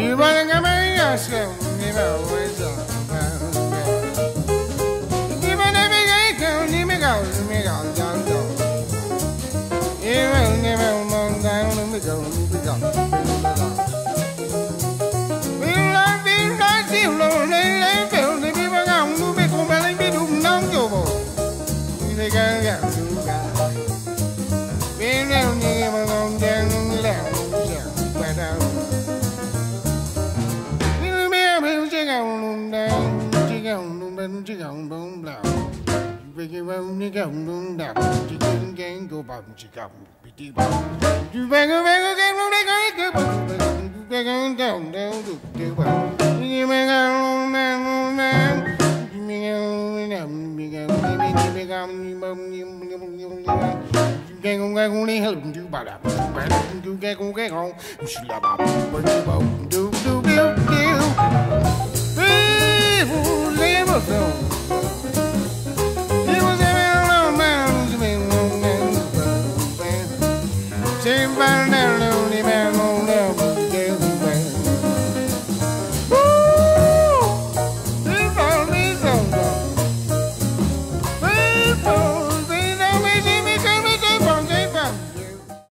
You better come in yourself, you know, where's up? You better be gay, let me go, don't go. You will never long down, let me go, let me go. We love you, like you, lonely, like you, the people come, move it, come and be doing no trouble. We can't get you guys. We never need him alone, down on the left, but you